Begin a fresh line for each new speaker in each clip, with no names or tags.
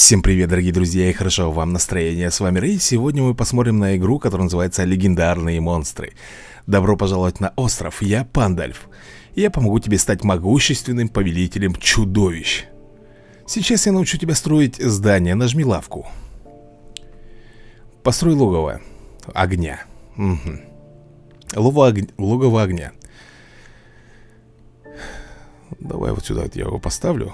Всем привет, дорогие друзья, и хорошо вам настроение. С вами Рэй. Сегодня мы посмотрим на игру, которая называется «Легендарные монстры». Добро пожаловать на остров, я Пандальф. И я помогу тебе стать могущественным повелителем чудовищ. Сейчас я научу тебя строить здание. Нажми лавку. Построй логово огня. Логово огня. Давай вот сюда вот я его поставлю.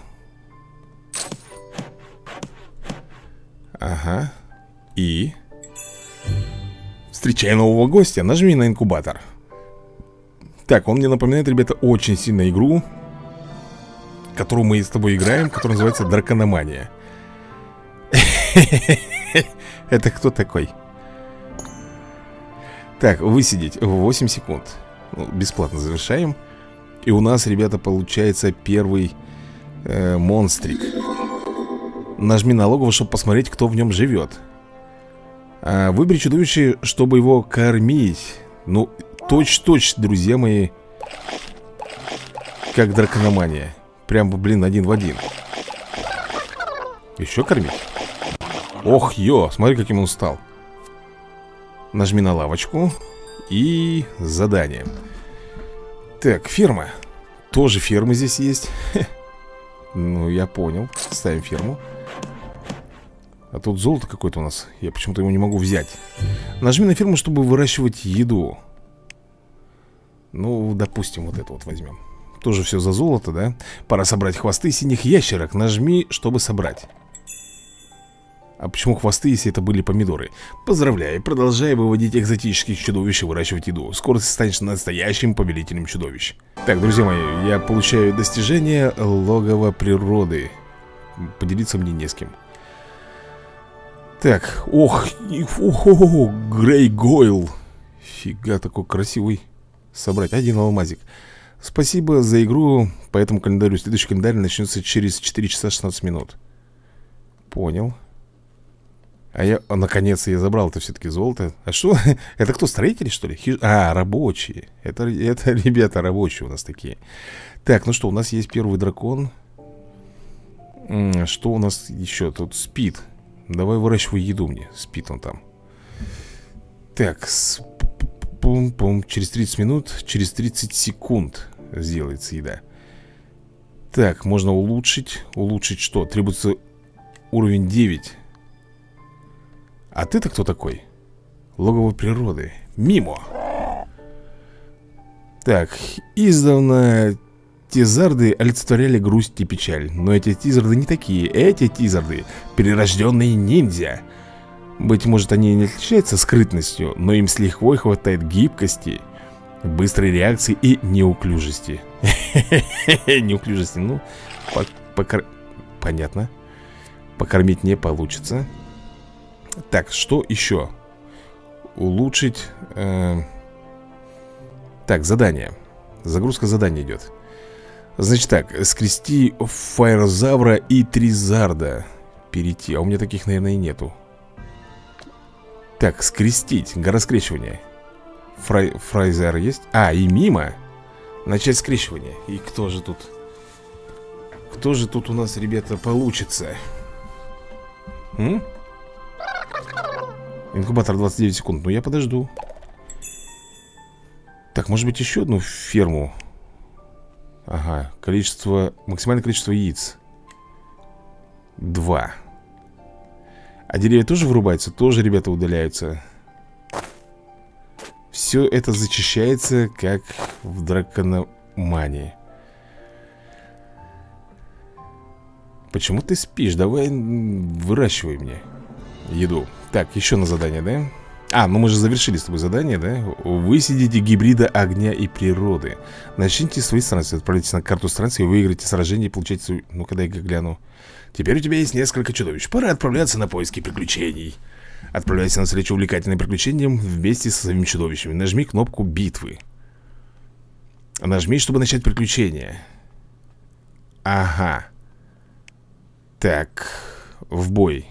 Ага. И встречай нового гостя. Нажми на инкубатор. Так, он мне напоминает, ребята, очень сильно игру, которую мы с тобой играем, которая называется Дракономания. Это кто такой? Так, высидеть 8 секунд. Бесплатно завершаем. И у нас, ребята, получается первый монстрик. Нажми на логово, чтобы посмотреть, кто в нем живет. Выбери чудовище, чтобы его кормить. Ну, точь-точь, друзья мои, как Дракономания. Прям, блин, один в один. Еще кормить? Ох, смотри, каким он стал. Нажми на лавочку. И задание. Так, ферма. Тоже фермы здесь есть. Ну, я понял. Ставим ферму. А тут золото какое-то у нас. Я почему-то его не могу взять. Нажми на ферму, чтобы выращивать еду. Ну, допустим, вот это вот возьмем. Тоже все за золото, да? Пора собрать хвосты синих ящерок. Нажми, чтобы собрать. А почему хвосты, если это были помидоры? Поздравляю, продолжай выводить экзотических чудовищ и выращивать еду. Скоро ты станешь настоящим повелителем чудовищ. Так, друзья мои, я получаю достижение логово природы. Поделиться мне не с кем. Так, Грей Гойл. Фига, такой красивый. Собрать один алмазик. Спасибо за игру по этому календарю. Следующий календарь начнется через 4 часа 16 минут. Понял. Наконец-то я забрал это все-таки золото. А что? Это кто, строители, что ли? Рабочие. Это, ребята, рабочие у нас такие. Так, ну что, у нас есть первый дракон. Что у нас еще? Тут спит. Давай выращивай еду мне. Спит он там. Так, через 30 минут, через 30 секунд сделается еда. Так, можно улучшить. Улучшить что? Требуется уровень 9. А ты-то кто такой? Логово природы. Мимо. Так, издавна тизарды олицетворяли грусть и печаль. Но эти тизарды не такие. Эти тизарды перерожденные ниндзя. Быть может, они не отличаются скрытностью, но им с лихвой хватает гибкости, быстрой реакции и неуклюжести. Неуклюжести, ну, понятно. Покормить не получится. Так, что еще? Улучшить. Так, задание. Загрузка задания идет. Значит так, скрести фаерзавра и тризарда. Перейти, а у меня таких, наверное, и нету. Так, скрестить, гора скрещивания. Фрайзер есть? И мимо. Начать скрещивание. И кто же тут? Кто же тут у нас, ребята, получится? Инкубатор 29 секунд. Ну, я подожду. Так, может быть, еще одну ферму. Ага, максимальное количество яиц 2. А деревья тоже вырубаются? Тоже, ребята, удаляются. Все это зачищается, как в Дракономании. Почему ты спишь? Давай выращивай мне еду. Так, еще на задание, да? Ну мы же завершили с тобой задание, да? Высидите гибрида огня и природы. Начните свои странствия. Отправляйтесь на карту странствий, выиграйте сражение и получайте свою... Ну-ка, дай-ка гляну. Теперь у тебя есть несколько чудовищ. Пора отправляться на поиски приключений. Отправляйся на встречу увлекательным приключениям вместе со своими чудовищами. Нажми кнопку битвы. Нажми, чтобы начать приключение. Ага. Так, в бой.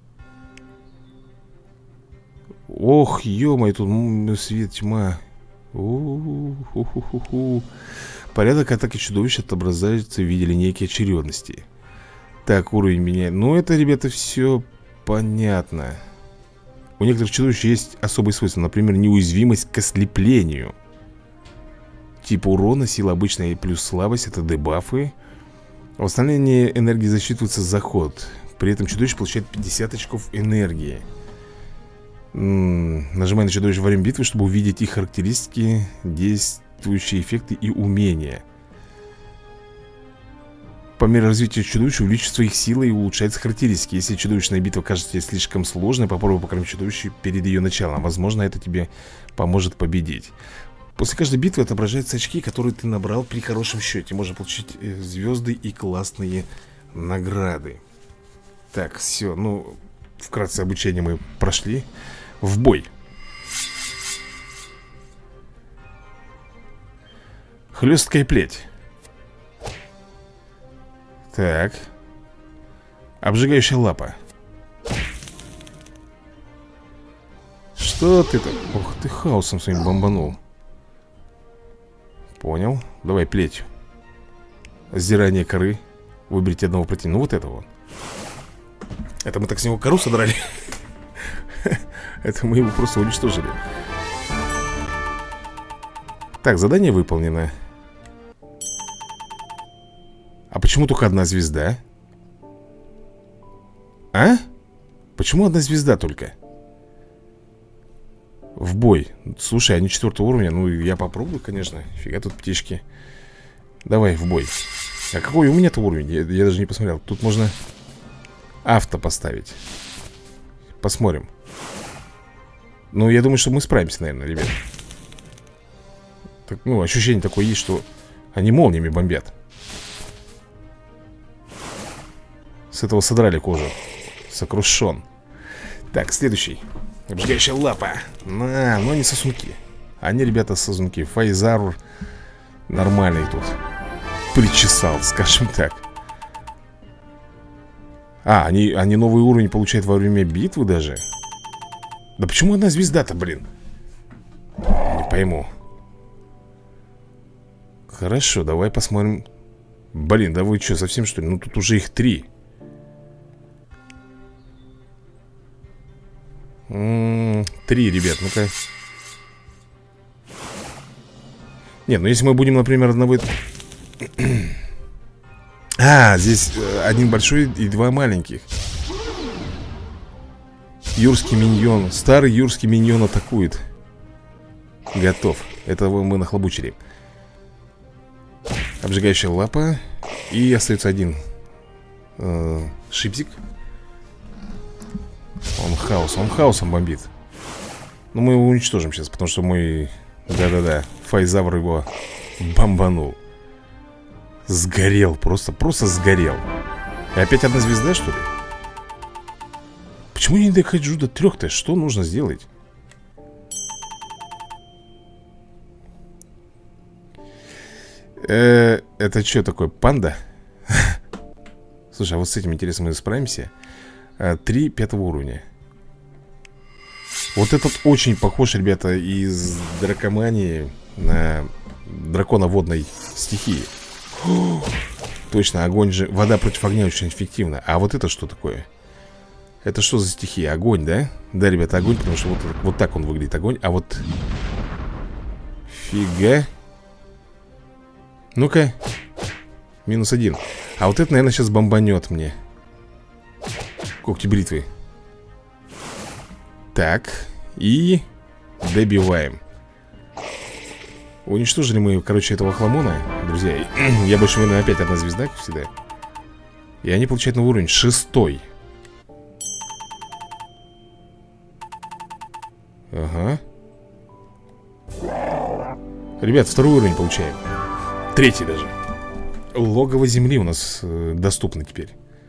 Ох, ё-моё, тут свет, тьма. Порядок атаки чудовищ отображается в виде линейки очередности. Так, уровень меняет. Ну, это, ребята, все понятно. У некоторых чудовищ есть особые свойства. Например, неуязвимость к ослеплению. Тип урона, сила обычная и плюс слабость. Это дебафы. Восстановление энергии засчитывается за ход. При этом чудовище получает 50 очков энергии. Нажимай на чудовище во время битвы, чтобы увидеть их характеристики, действующие эффекты и умения. По мере развития чудовища увеличивается их сила и улучшается характеристики. Если чудовищная битва кажется тебе слишком сложной, попробуй покормить чудовище перед ее началом. Возможно, это тебе поможет победить. После каждой битвы отображаются очки, которые ты набрал при хорошем счете. Можно получить звезды и классные награды. Так, все, ну, вкратце обучение мы прошли. В бой. Хлесткая плеть. Так. Обжигающая лапа. Что ты так? Ух ты, хаосом своим бомбанул. Понял. Давай плетью. Сдирание коры. Выберите одного противника. Ну вот этого вот. Это мы так с него кору содрали. Это мы его просто уничтожили. Так, задание выполнено. А почему только одна звезда? А? Почему одна звезда только? В бой. Слушай, они 4-го уровня. Ну, я попробую, конечно. Фига тут птички. Давай, в бой. А какой у меня-то уровень? Я даже не посмотрел. Тут можно авто поставить. Посмотрим. Ну, я думаю, что мы справимся, наверное, ребят. Так, ну, ощущение такое есть, что они молниями бомбят. С этого содрали кожу. Сокрушен. Так, следующий. Обжигающая лапа. На, но они сосунки. Они, ребята, сосунки. Файзарур нормальный тут. Причесал, скажем так. А, они новый уровень получают во время битвы даже. Да почему одна звезда-то, блин? Не пойму. Хорошо, давай посмотрим. Блин, да вы что, совсем что ли? Ну тут уже их 3. 3, ребят, ну-ка. Нет, ну если мы будем, например, одного... А, здесь один большой и 2 маленьких. Юрский миньон. Старый юрский миньон атакует. Готов. Этого мы нахлобучили. Обжигающая лапа. И остается один шипзик. Он хаосом бомбит. Но мы его уничтожим сейчас, потому что мой... Да-да-да, Файзавр его бомбанул. Сгорел, просто сгорел. И опять одна звезда, что ли? Почему я не дохожу до 3-то? Что нужно сделать? Это что такое, панда? Слушай, а вот с этим, интересно, мы справимся? 3 5-го уровня. Вот этот очень похож, ребята, из дракомании на дракона водной стихии. Точно, огонь же... Вода против огня очень эффективна. А вот это что такое? Это что за стихия? Огонь, да? Да, ребята, огонь, потому что вот так он выглядит, огонь. А вот... Фига. Ну-ка. -1. А вот это, наверное, сейчас бомбанет мне. Когти бритвы. Так. И... добиваем. Уничтожили мы, короче, этого хламона, друзья. Я больше, наверное, опять одна звезда, как всегда. И они получают новый уровень, 6-й. Ага. Ребят, 2-й уровень получаем. 3-й даже. Логово земли у нас доступно теперь.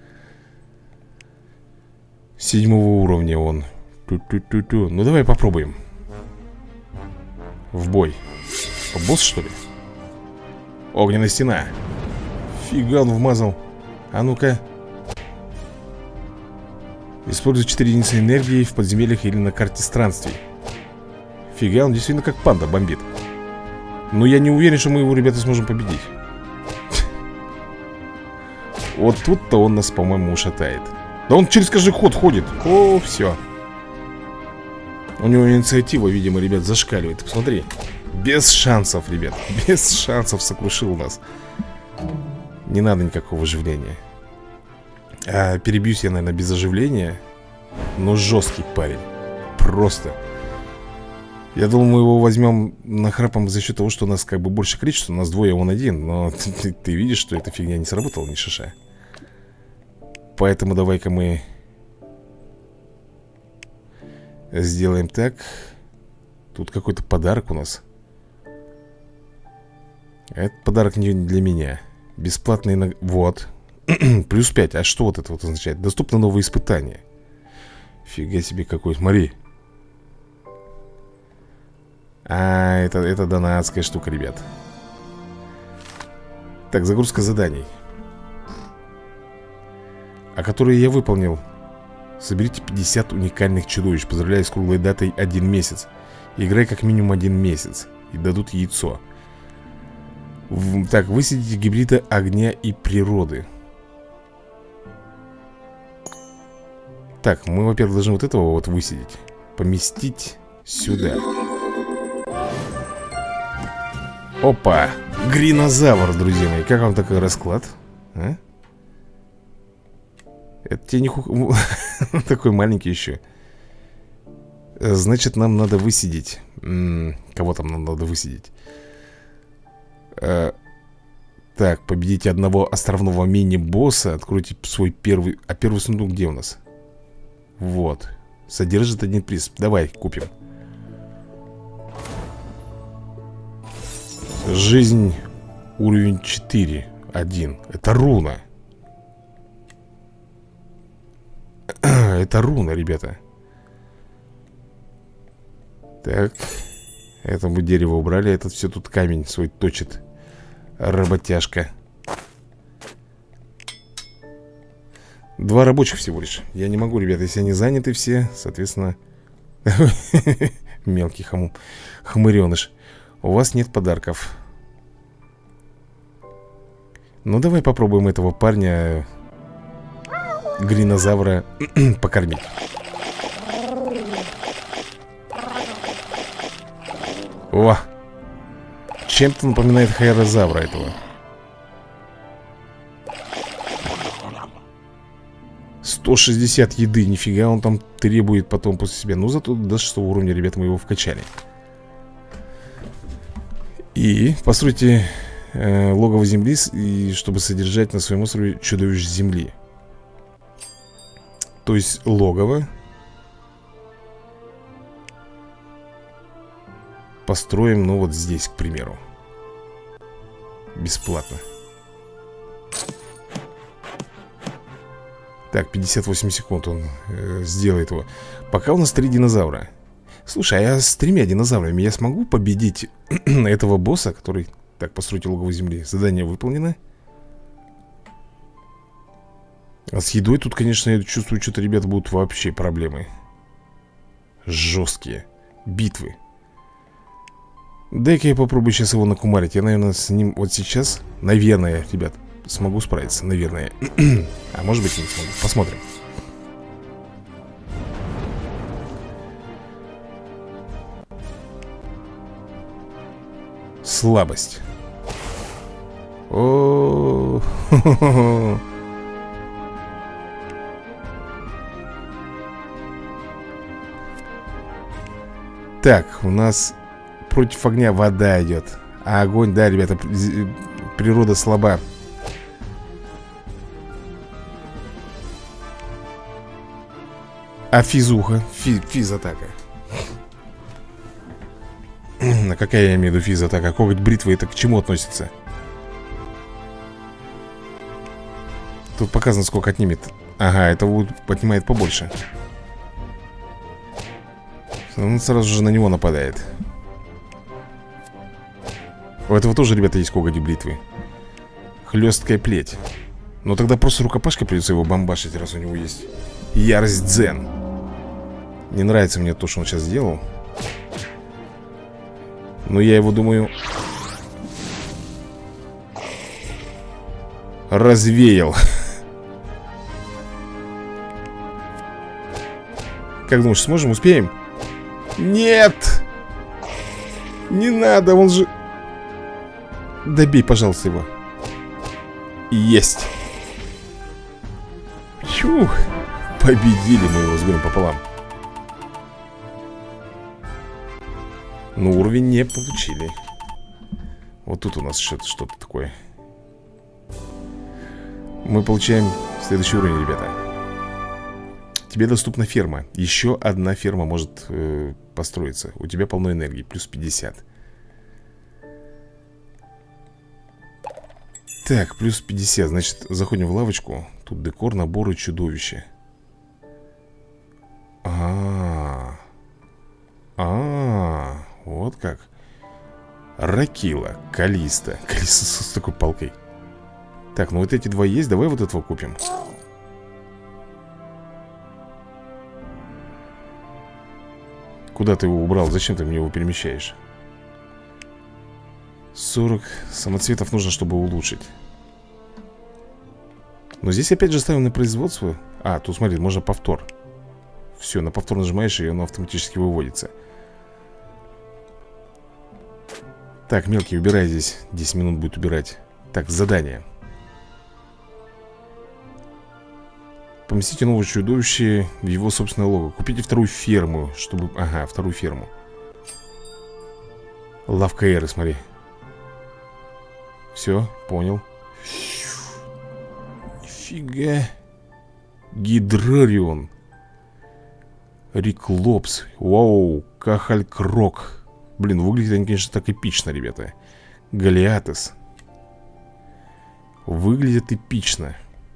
7-го уровня он. Ту-ту-ту-ту. Ну давай попробуем. В бой. Босс, что ли? Огненная стена. Фига он вмазал. А ну-ка. Используй 4 единицы энергии в подземельях или на карте странствий. Фига, он действительно как панда бомбит. Но я не уверен, что мы его, ребята, сможем победить. Вот тут-то он нас, по-моему, ушатает. Да он через каждый ход ходит. О, все. У него инициатива, видимо, ребят, зашкаливает. Посмотри. Без шансов, ребят. Без шансов сокрушил нас. Не надо никакого оживления. Перебьюсь я, наверное, без оживления. Но жесткий парень. Просто. Я думал, мы его возьмем нахрапом за счет того, что у нас как бы больше количества. У нас двое, он один. Но ты видишь, что эта фигня не сработала ни шиша. Поэтому давай-ка мы сделаем так. Тут какой-то подарок у нас. Этот подарок не для меня. Бесплатный. Вот. Плюс 5. А что вот это вот означает? Доступно новые испытания. Фига себе какой. Смотри. Это донатская штука, ребят. Так, загрузка заданий, которые я выполнил. Соберите 50 уникальных чудовищ. Поздравляю с круглой датой 1 месяц. Играй как минимум 1 месяц. И дадут яйцо. Так, высадите гибрида огня и природы. Так, мы, во-первых, должны вот этого вот высадить. Поместить сюда. Опа! Гринозавр, друзья мои. Как вам такой расклад? А? Это тебе не такой маленький еще. Значит, нам надо высидеть. Кого там нам надо высидеть? Так, победите одного островного мини-босса. Откройте свой первый... А первый сундук где у нас? Вот. Содержит 1 приз. Давай, купим. Жизнь уровень 4. 1. Это руна. Это руна, ребята. Так. Это мы дерево убрали. Этот все тут камень свой точит. Работяжка. 2 рабочих всего лишь. Я не могу, ребята, если они заняты все. Соответственно. Мелкий хмыреныш. У вас нет подарков. Ну давай попробуем этого парня Гринозавра покормить. О! Чем-то напоминает хайрозавра этого. 160 еды, нифига он там требует потом после себя. Ну зато до 6 уровня, ребята, мы его вкачали. И постройте логово земли, и чтобы содержать на своем острове чудовищ земли. То есть логово построим, ну вот здесь, к примеру. Бесплатно. Так, 58 секунд он сделает его. Пока у нас 3 динозавра. Слушай, а с 3 динозаврами я смогу победить этого босса, который... Так, постройте логово земли. Задание выполнено. А с едой тут, конечно, я чувствую, что-то, ребята, будут вообще проблемы. Жесткие битвы. Дай-ка я попробую сейчас его накумарить. Я, наверное, с ним вот сейчас, наверное, ребят, смогу справиться. Наверное. А может быть, не смогу. Посмотрим. Слабость. О-о-о. Так, у нас против огня вода идет. А огонь, да, ребята, природа слаба. А физуха, физ-атака. А какая я имею в виду физ-атака? Коготь бритвы, это к чему относится? Тут показано, сколько отнимет. Ага, это отнимает побольше. Он сразу же на него нападает. У этого тоже, ребята, есть коготь бритвы. Хлесткая плеть. Но тогда просто рукопашкой придется его бомбашить, раз у него есть ярость дзен. Не нравится мне то, что он сейчас сделал. Но я его, думаю, развеял. Как думаешь, сможем, успеем? Нет! Не надо, он же... Добей, пожалуйста, его. Есть. Чух. Победили мы его с горем пополам. Но уровень не получили. Вот тут у нас что-то такое. Мы получаем следующий уровень, ребята. Тебе доступна ферма. Еще одна ферма может построиться. У тебя полно энергии, плюс 50. Так, плюс 50. Значит, заходим в лавочку. Тут декор, наборы, чудовища. Вот как. Ракила, Калиста. Калиста с такой палкой. Так, ну вот эти два есть. Давай вот этого купим. Куда ты его убрал? Зачем ты мне его перемещаешь? 40 самоцветов нужно, чтобы улучшить. Но здесь опять же ставим на производство. А, тут смотри, можно повтор. Все, на повтор нажимаешь, и оно автоматически выводится. Так, мелкий, убирай здесь. 10 минут будет убирать. Так, задание. Поместите новое чудовище в его собственное логово. Купите вторую ферму, чтобы... Ага, вторую ферму. Лавка Эры, смотри. Все, понял. Нифига. Гидрарион. Риклопс. Вау, Кахалькрок. Блин, выглядит они, конечно, так эпично, ребята. Голиатес. Выглядит эпично.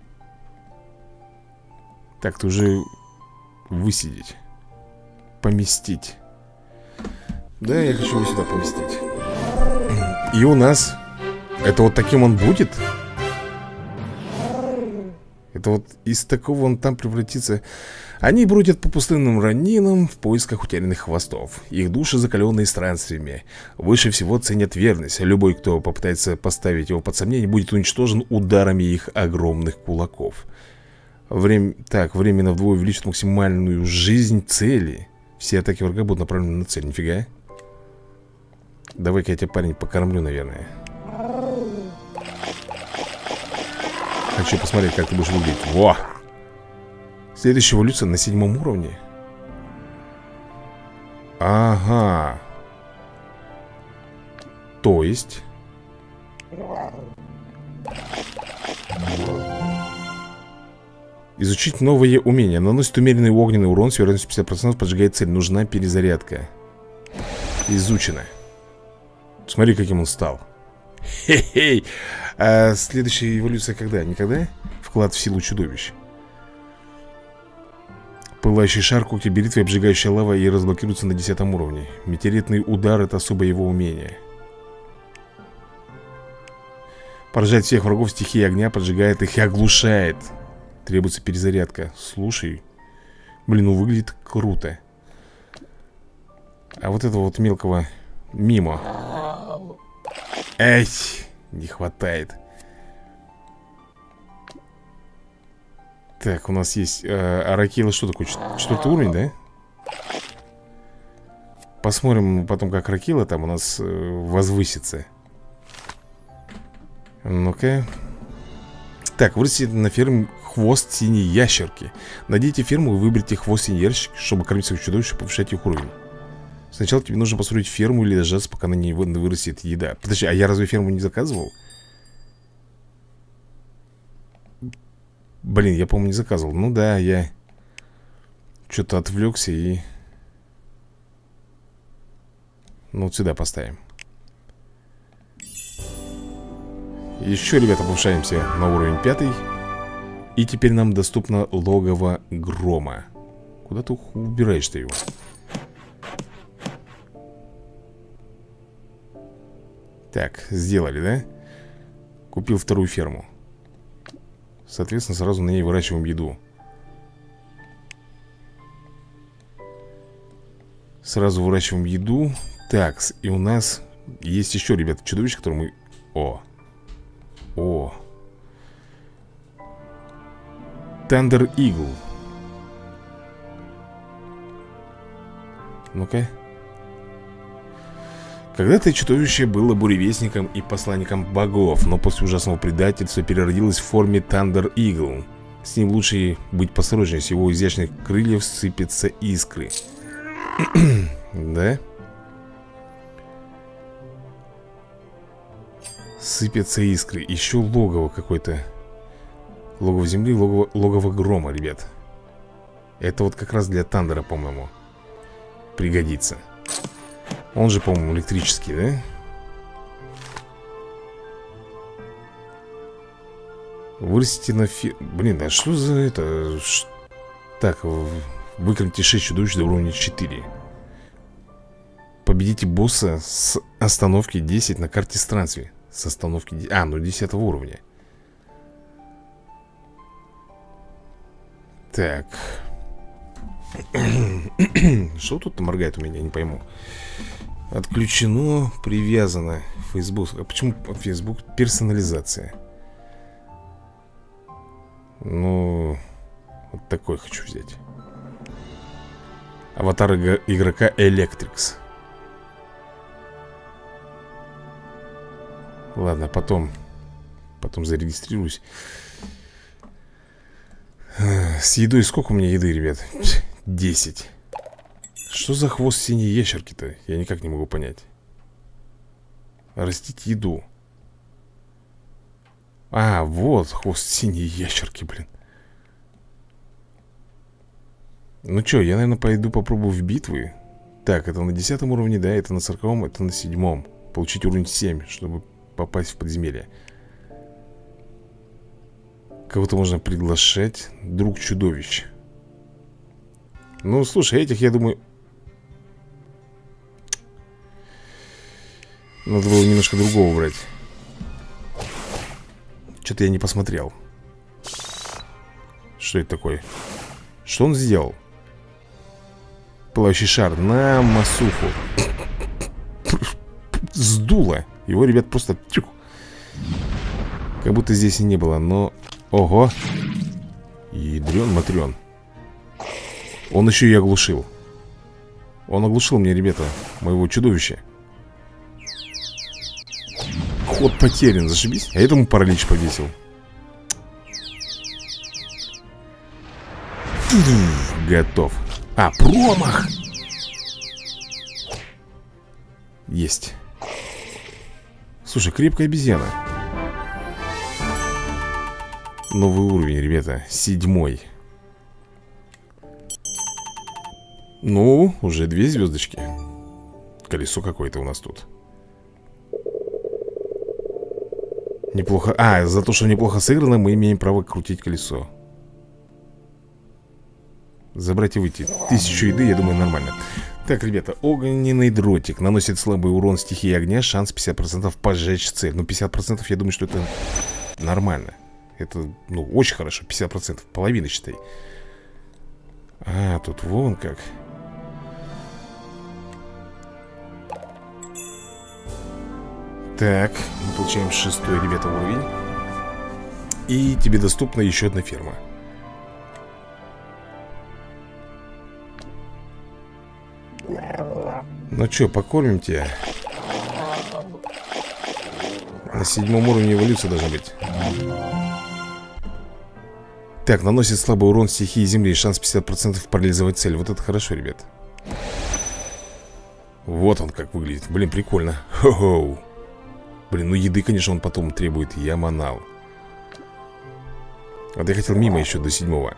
Так, ты уже высидеть. Поместить. Да, я хочу его сюда поместить. И у нас... Это вот таким он будет? Это вот из такого он там превратится. Они бродят по пустынным равнинам в поисках утерянных хвостов. Их души закаленные странствиями. Выше всего ценят верность. Любой, кто попытается поставить его под сомнение, будет уничтожен ударами их огромных кулаков. Временно вдвое увеличит максимальную жизнь цели. Все атаки врага будут направлены на цель. Нифига. Давай-ка я тебя, парень, покормлю, наверное. Хочу посмотреть, как ты будешь выглядеть. Во! Следующая эволюция на 7 уровне. Ага. То есть... Изучить новые умения. Наносит умеренный огненный урон с вероятностью 50%, поджигает цель. Нужна перезарядка. Изучено. Смотри, каким он стал. Хе-хей. А следующая эволюция когда? Никогда? Вклад в силу чудовищ. Пылающий шар, когти битвы, обжигающая лава и разблокируется на 10 уровне. Метеоритный удар — это особое его умение. Поражает всех врагов стихией огня, поджигает их и оглушает. Требуется перезарядка. Слушай. Блин, ну выглядит круто. А вот этого вот мелкого мимо. Эй, не хватает. Так, у нас есть Аракила, что такое? 4-й уровень, да? Посмотрим потом, как Аракила там у нас возвысится. Ну-ка. Так, вырастите на ферме хвост синей ящерки. Найдите ферму и выберите хвост синей ящерки, чтобы кормить своих чудовищ и повышать их уровень. Сначала тебе нужно построить ферму или дождаться, пока на ней вырастет еда. Подожди, а я разве ферму не заказывал? Блин, я, по-моему, не заказывал. Ну да, я что-то отвлекся и... Ну вот сюда поставим. Еще, ребята, повышаемся на уровень 5. И теперь нам доступно логово грома. Куда ты убираешь-то его? Так, сделали, да? Купил вторую ферму. Соответственно, сразу на ней выращиваем еду. Сразу выращиваем еду. Так, и у нас есть еще, ребята, чудовище, которое мы... О! Thunder Eagle. Ну-ка. Когда-то чудовище было буревестником и посланником богов, но после ужасного предательства переродилось в форме Thunder Eagle. С ним лучше быть посторожнее, с его изящных крыльев сыпятся искры. Да? Сыпятся искры. Еще логово какое-то. Логово земли, логово грома, ребят. Это вот как раз для Тандера, по-моему, пригодится. Он же, по-моему, электрический, да? Вырастите на Блин, а что за это? Так, выкормите 6 чудовищ до уровня 4. Победите босса с остановки 10 на карте странствий. С остановки... А, ну 10 уровня. Так. Что тут моргает у меня, не пойму. Отключено, привязано. Facebook. А почему Facebook? Персонализация. Ну, вот такой хочу взять. Аватар игрока Electrix. Ладно, потом зарегистрируюсь. С едой сколько у меня еды, ребят? 10. Что за хвост синей ящерки-то? Я никак не могу понять. Растить еду. А, вот хвост синей ящерки, блин. Ну что, я, наверное, пойду попробую в битвы. Так, это на 10 уровне, да, это на 40-м, это на 7-м. Получить уровень 7, чтобы попасть в подземелье. Кого-то можно приглашать. Друг чудовищ. Ну, слушай, этих, я думаю... Надо было немножко другого брать. Что-то я не посмотрел. Что это такое? Что он сделал? Пылающий шар на масуху. Сдуло. Его, ребят, просто... Как будто здесь и не было, но... Ого. Ядрен-матрен. Он еще и оглушил. Он оглушил мне, ребята, моего чудовища. Ход потерян, зашибись. А этому паралич повесил. Готов. А, промах. Есть. Слушай, крепкая обезьяна. Новый уровень, ребята, 7-й. Ну, уже 2 звездочки. Колесо какое-то у нас тут. Неплохо. А, за то, что неплохо сыграно, мы имеем право крутить колесо. Забрать и выйти. 1000 еды, я думаю, нормально. Так, ребята, огненный дротик наносит слабый урон стихии огня. Шанс 50% пожечь цель. Ну, 50% я думаю, что это нормально. Это, ну, очень хорошо. 50%, половина, считай. А, тут вон как. Так, мы получаем 6-й, ребята, уровень. И тебе доступна еще одна ферма. Ну что, покормим тебя. На 7-м уровне эволюция должна быть. Так, наносит слабый урон стихии земли. Шанс 50% парализовать цель. Вот это хорошо, ребят. Вот он как выглядит. Блин, прикольно. Хо-хоу. Блин, ну еды, конечно, он потом требует. Я манал. Вот я хотел мимо еще до 7-го.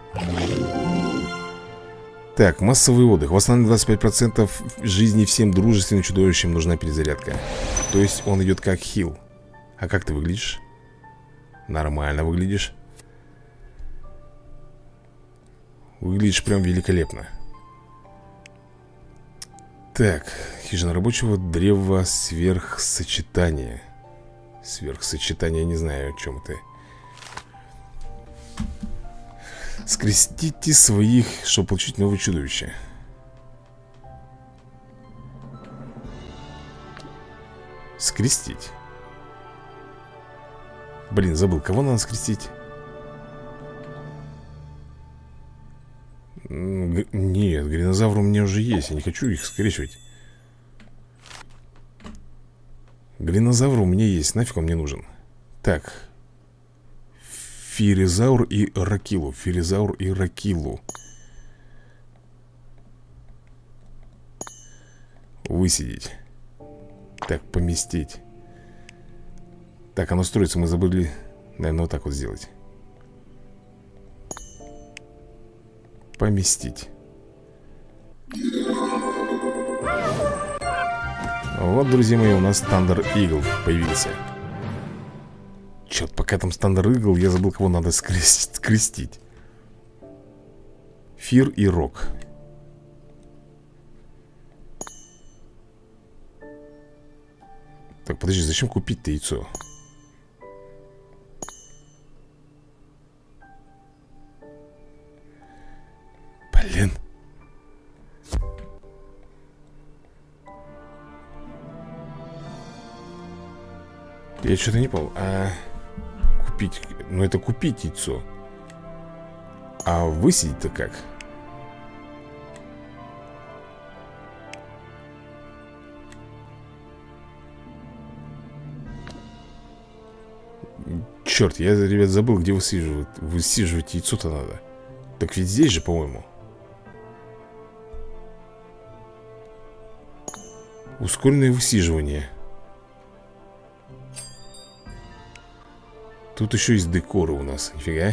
Так, массовый отдых. Восстанавливает 25% жизни всем дружественным чудовищам. Нужна перезарядка. То есть он идет как хил. А как ты выглядишь? Нормально выглядишь. Выглядишь прям великолепно. Так, хижина рабочего, древо сверхсочетания. Сверхсочетание, не знаю, о чем это. Скрестите своих, чтобы получить новое чудовище. Скрестить. Блин, забыл, кого надо скрестить? Нет, гринозавры у меня уже есть. Я не хочу их скрещивать. Гринозавр у меня есть. Нафиг он мне нужен. Так. Фиризаур и Ракилу. Фиризаур и Ракилу. Высидеть. Так, поместить. Так, оно строится, мы забыли. Наверное, вот так вот сделать. Поместить. Вот, друзья мои, у нас Thunder Eagle появился. Черт, пока там Thunder Eagle, я забыл, кого надо скрестить. Фир и Рок. Так, подожди, зачем купить-то яйцо? Блин. Я что-то не понял. Купить... Ну, это купить яйцо. А высидеть-то как? Черт, я, ребят, забыл, где высиживать. Высиживать яйцо-то надо. Так ведь здесь же, по-моему. Ускоренное высиживание. Тут еще есть декоры у нас. Нифига.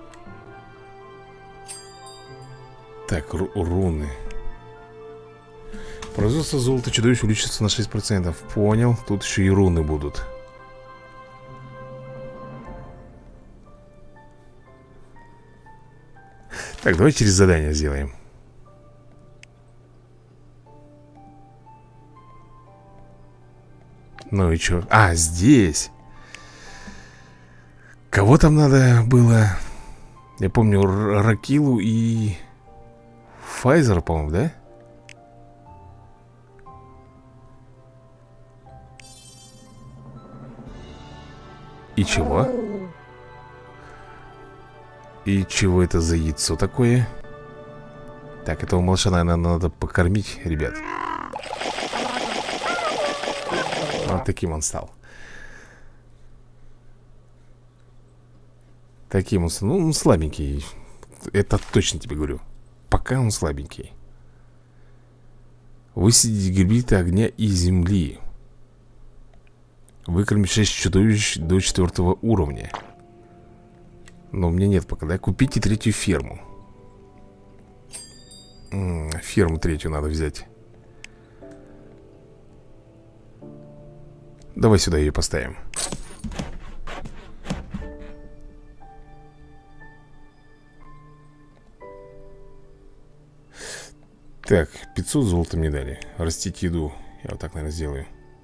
Так, руны. Производство золота чудовищ увеличится на 6%. Понял. Тут еще и руны будут. Так, давай через задание сделаем. Ну и чё? А, здесь. Кого там надо было? Я помню, Ракилу и Файзера, по-моему, да? И чего? И чего это за яйцо такое? Так, этого малыша, наверное, надо покормить, ребят. Вот таким он стал. Таким он стал. Ну, он слабенький. Это точно тебе говорю. Пока он слабенький. Высидеть гибриды огня и земли. Выкормить 6 чудовищ до 4 уровня. Но у меня нет пока, да? Купите 3-ю ферму. Ферму 3-ю надо взять. Давай сюда ее поставим. Так, 500 золота мне дали. Растить еду. Я вот так, наверное, сделаю.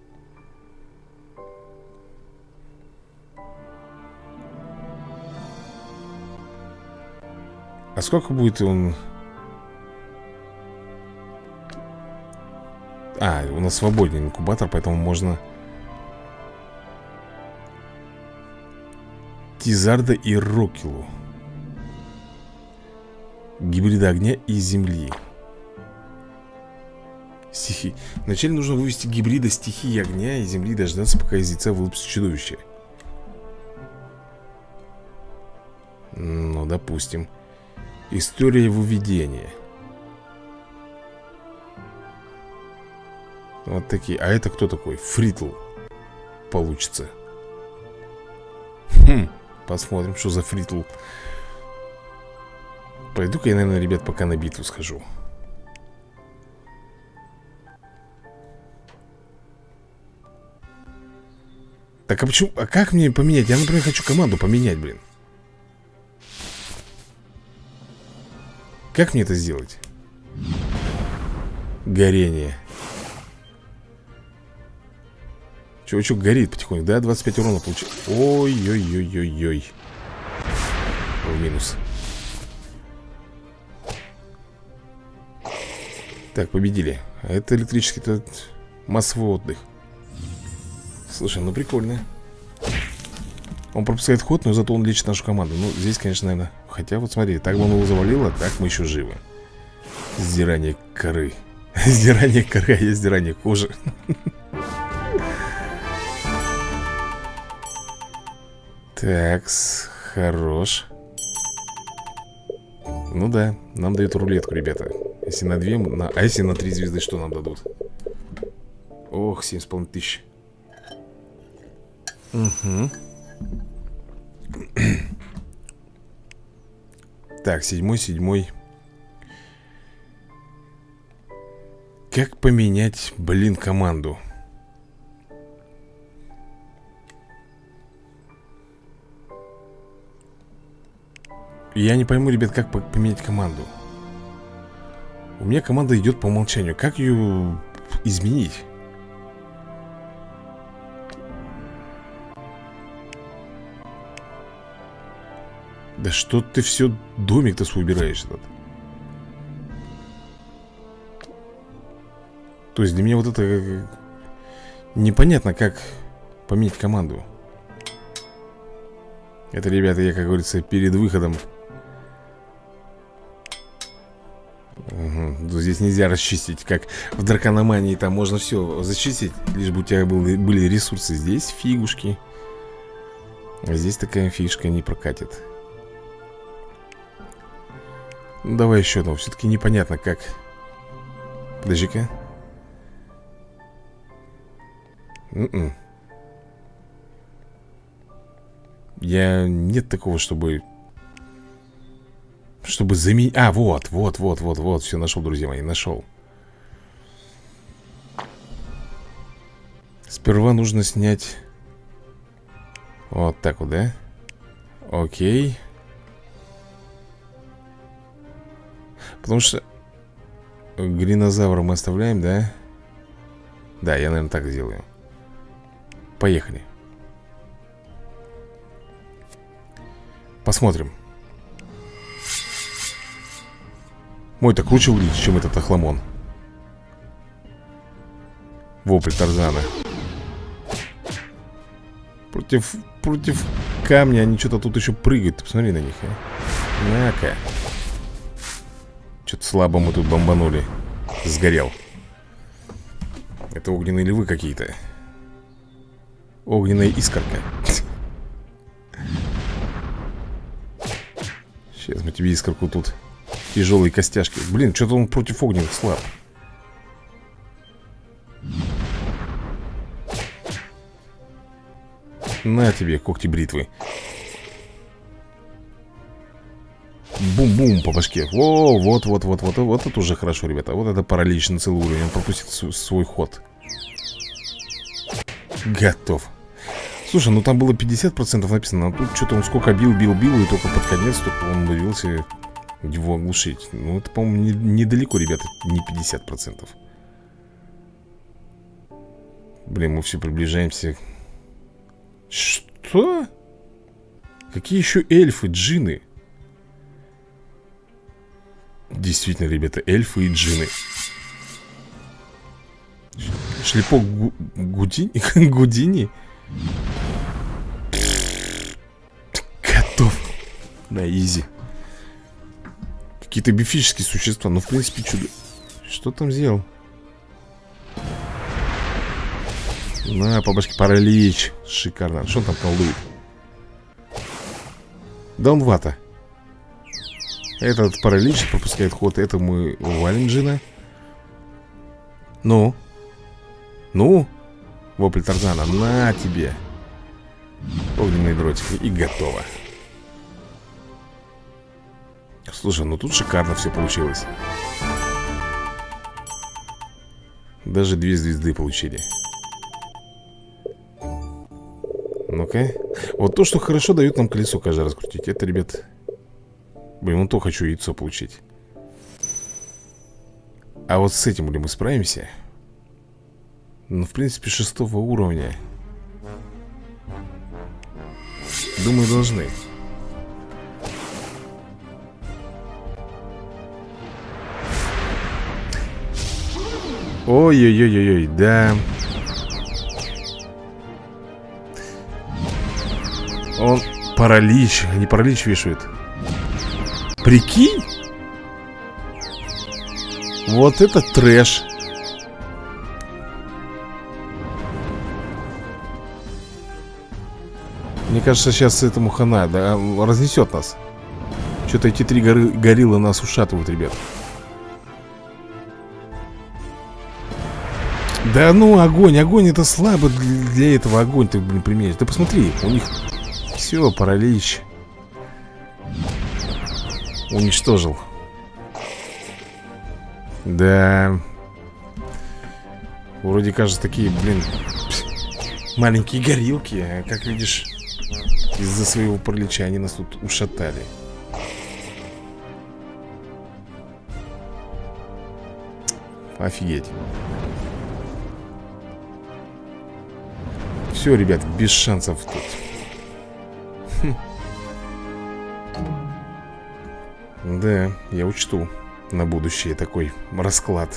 А сколько будет он... А, у нас свободный инкубатор, поэтому можно... Тизарда и Рокилу. Гибриды огня и земли. Стихи. Вначале нужно вывести гибрида стихии огня и земли и дождаться, пока из яйца вылупится чудовище. Ну, допустим. История выведения. Вот такие. А это кто такой? Фритл. Получится. Посмотрим, что за Фритл. Пойду-ка я, наверное, ребят, пока на битву схожу. Так, а почему? А как мне поменять? Я, например, хочу команду поменять, блин. Как мне это сделать? Горение. Чувачок горит потихоньку, да? 25 урона получил. Ой-ой-ой-ой-ой. В минус. Так, победили. А это электрический массовый отдых. Слушай, ну прикольно. Он пропускает ход, но зато он лечит нашу команду. Ну, здесь, конечно, наверное... Хотя, вот смотри, так бы он его завалил, а так мы еще живы. Сдирание коры. Сдирание коры, а я сдирание кожи. Такс, хорош. Ну да, нам дают рулетку, ребята. Если на 2, а если на 3 звезды, что нам дадут? Ох, 7,5 тысяч. Угу. Так, 7. Как поменять, блин, команду? Я не пойму, ребят, как поменять команду. У меня команда идет по умолчанию. Как ее изменить? Да что ты все домик-то свой убираешь этот? То есть для меня вот это непонятно, как поменять команду. Это, ребята, я, как говорится, перед выходом. Угу. Здесь нельзя расчистить, как в дракономании. Там можно все зачистить, лишь бы у тебя были ресурсы. Здесь фигушки. А здесь такая фишка не прокатит. Ну, давай еще одного. Все-таки непонятно, как. Подожди-ка. Нет такого, чтобы заменить. А, вот, все нашел, друзья мои, нашел. Сперва нужно снять. Вот так вот, да? Окей. Потому что гринозавра мы оставляем, да? Да, я, наверное, так сделаю. Поехали. Посмотрим. Мой-то круче улить, чем этот охламон. Вопль Тарзана. Против камня они что-то тут еще прыгают. Ты посмотри на них, а. На-ка. Что-то слабо мы тут бомбанули. Сгорел. Это огненные львы какие-то. Огненная искорка. Сейчас мы тебе искорку тут. Тяжелые костяшки. Блин, что-то он против огненных слаб. На тебе, когти бритвы. Бум-бум по башке. О, вот это уже хорошо, ребята. Вот это паралич на целый уровень. Он пропустит свой ход. Готов. Слушай, ну там было 50% написано. А тут что-то он сколько бил. И только под конец только он умудрился его оглушить. Ну это, по-моему, недалеко, ребята. Не 50%. Блин, мы все приближаемся. Что? Какие еще эльфы, джинны? Действительно, ребята, эльфы и джинны. Шлепок Гудини? Готов. На изи. Какие-то мифические существа. Ну, в принципе, чудо. Что там сделал? На, по башке паралич. Шикарно. Что он там колдует? Да он вата. Этот паралич пропускает ход. Это мы валим джина. Ну? Вопль Тарзана. На тебе. Огненный дротик. И готово. Слушай, ну тут шикарно все получилось. Даже 2 звезды получили. Ну-ка. Вот то, что хорошо дает нам колесо каждый раз крутить. Это, ребят. Блин, ну то хочу яйцо получить. А вот с этим ли мы справимся? Ну, в принципе, 6-го уровня. Думаю, должны. Ой-ой-ой-ой, да. Он паралич. Они паралич вешают. Прикинь? Вот это трэш. Мне кажется, сейчас этому хана, да, разнесет нас. Что-то эти три гориллы нас ушатывают, ребят. Да ну, огонь, огонь это слабо для этого. Огонь ты, блин, применишь. Ты посмотри, у них все, паралич. Уничтожил. Да. Вроде кажется, такие, блин, маленькие горилки. А как видишь, из-за своего паралича они нас тут ушатали. Офигеть. Все, ребят, без шансов тут. Да, я учту на будущее такой расклад.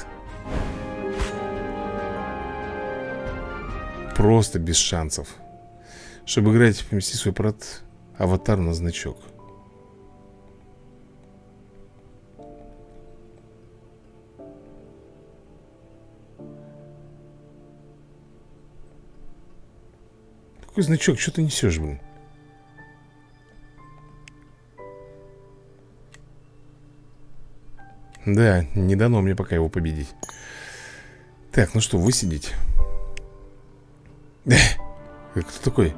Просто без шансов. Чтобы играть, помести свой аватар на значок. Какой значок? Что ты несешь, блин? Да, не дано мне пока его победить. Так, ну что, высидеть? Кто такой?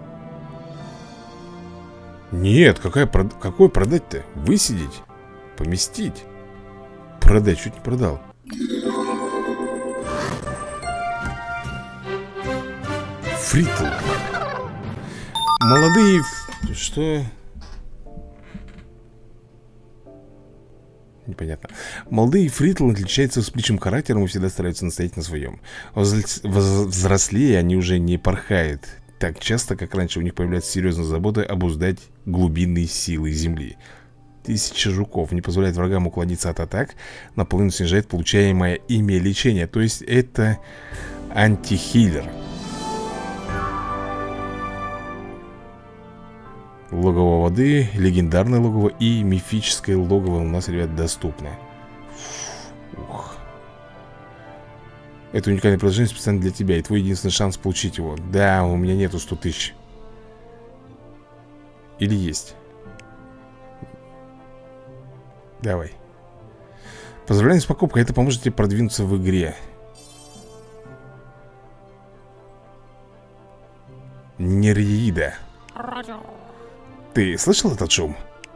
Нет, какой продать-то? Высидеть? Поместить? Продать, чуть не продал. Фритл. Молодые... Что? Непонятно. Молодые фритл отличаются вспыльчивым характером и всегда стараются настоять на своем. Взрослее они уже не порхают так часто, как раньше. У них появляется серьезная забота обуздать глубинные силы земли. 1000 жуков не позволяет врагам уклониться от атак. Наполовину снижает получаемое ими лечение. То есть это антихиллер. Логово воды, легендарное логово и мифическое логово у нас, ребят, доступны. Ух. Это уникальное приложение специально для тебя. И твой единственный шанс получить его. Да, у меня нету 100 000. Или есть? Давай. Поздравляем с покупкой. Это поможет тебе продвинуться в игре. Нереида. Ты слышал этот шум?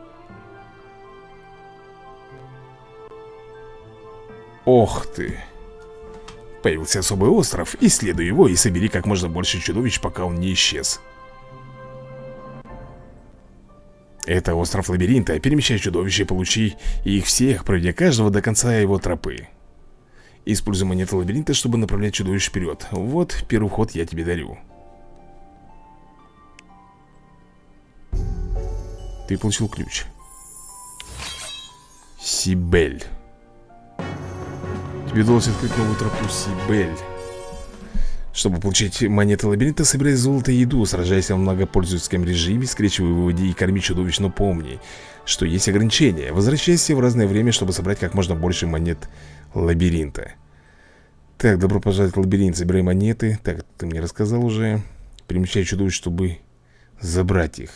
Ох ты. Появился особый остров. Исследуй его и собери как можно больше чудовищ, пока он не исчез. Это остров лабиринта. Перемещай чудовища и получи их всех, проведя каждого до конца его тропы. Используй монеты лабиринта, чтобы направлять чудовищ вперед. Вот первый ход я тебе дарю. Ты получил ключ. Сибель. Тебе удалось открыть новую тропу Сибель. Чтобы получить монеты лабиринта, собирай золото и еду. Сражайся в многопользовательском режиме, скрещивай, выводи и корми чудовищ. Но помни, что есть ограничения. Возвращайся в разное время, чтобы собрать как можно больше монет лабиринта. Так, добро пожаловать в лабиринт. Собирай монеты. Так, ты мне рассказал уже. Перемещай чудовищ, чтобы забрать их.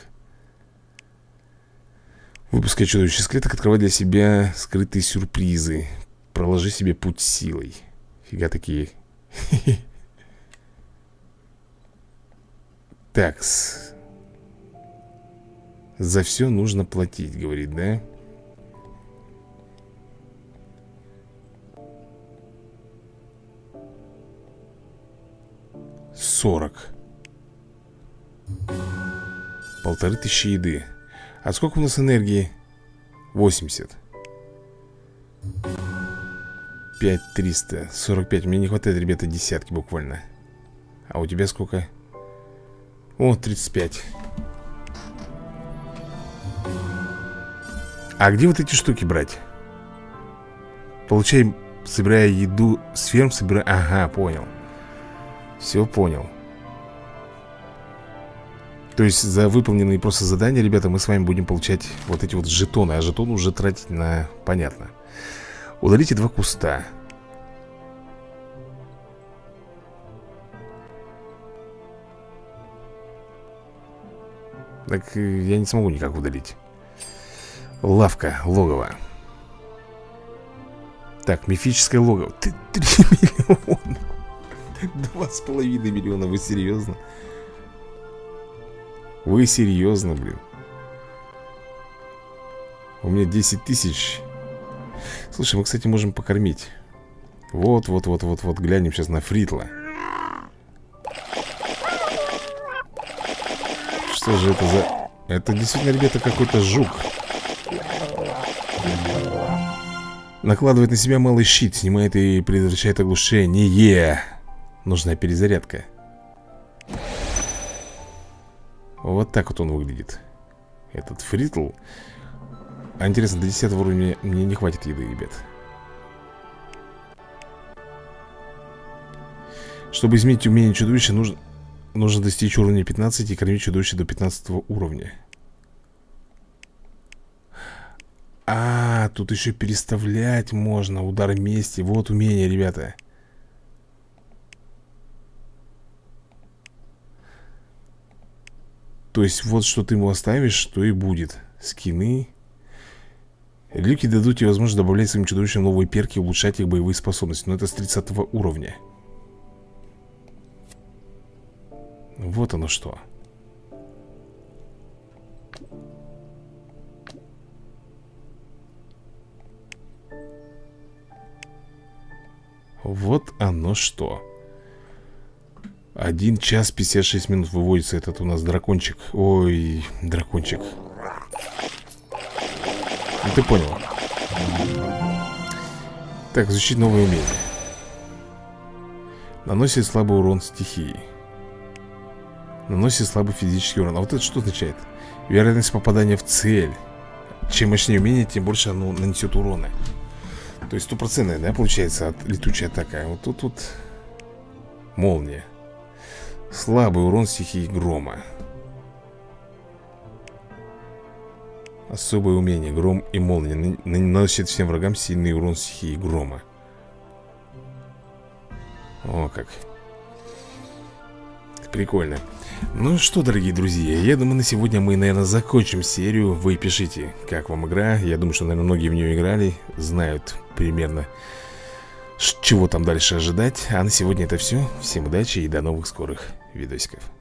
Выпускай чудовищ из клеток, открывай для себя скрытые сюрпризы. Проложи себе путь силой. Фига такие. Такс. За все нужно платить, говорит, да? $40. 1500 еды. А сколько у нас энергии? 80. 5300. 45. Мне не хватает, ребята, десятки буквально. А у тебя сколько? О, 35. А где вот эти штуки брать? Получай, собирая еду с ферм, собирай... Ага, понял. Все понял. То есть за выполненные просто задания, ребята, мы с вами будем получать вот эти вот жетоны. А жетоны уже тратить на... Понятно. Удалите 2 куста. Так я не смогу никак удалить. Лавка, логово. Так, мифическое логово. 3 миллиона. 2,5 миллиона, вы серьезно? Вы серьезно, блин? У меня 10 тысяч. Слушай, мы, кстати, можем покормить. Вот, глянем сейчас на Фритла. Что же это за... Это действительно, ребята, какой-то жук. Накладывает на себя малый щит, снимает и предотвращает оглушение. Нужна перезарядка. Вот так вот он выглядит. Этот Фритл. А интересно, до 10 уровня мне не хватит еды, ребят. Чтобы изменить умение чудовища, нужно достичь уровня 15 и кормить чудовище до 15 уровня. А, тут еще переставлять можно. Удар мести. Вот умение, ребята. То есть вот что ты ему оставишь, что и будет. Скины. Реликвии дадут тебе возможность добавлять своим чудовищам новые перки и улучшать их боевые способности. Но это с 30 уровня. Вот оно что. Вот оно что. 1 час 56 минут выводится этот у нас дракончик. Ой, дракончик. Ну ты понял. Так, изучить новое умение. Наносит слабый урон стихии. Наносит слабый физический урон. А вот это что означает? Вероятность попадания в цель. Чем мощнее умение, тем больше оно нанесет урона. То есть 100%, да, получается, летучая атака. Вот тут вот молния. Слабый урон стихии грома. Особое умение. Гром и молния. Наносит всем врагам сильный урон стихии грома. О, как. Прикольно. Ну что, дорогие друзья, я думаю, на сегодня мы, наверное, закончим серию. Вы пишите, как вам игра. Я думаю, что, наверное, многие в нее играли, знают примерно, чего там дальше ожидать. А на сегодня это все. Всем удачи и до новых скорых видосиков.